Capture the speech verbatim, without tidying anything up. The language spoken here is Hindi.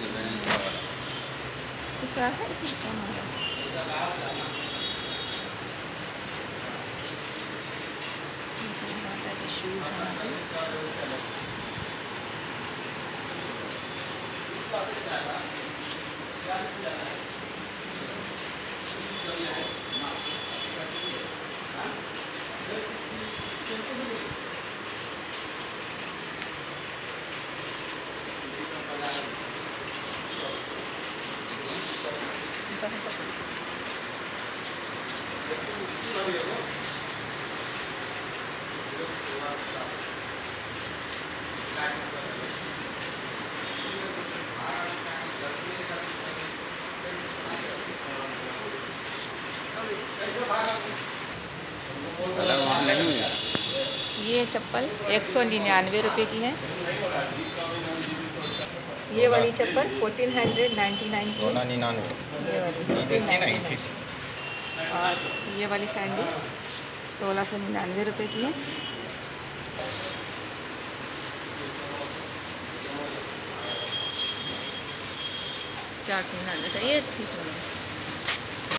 क्या है शूज़ हैं ये चप्पल एक सौ निन्यानवे रुपये की है। ये वाली चप्पल फोर्टीन हंड्रेड नाइन्टी नाइन की निन्यानवे ये वाली, और ये वाली सैंडल सोलह सौ निन्यानवे रुपये की है। चार सौ निन्यानवे का ये ठीक है।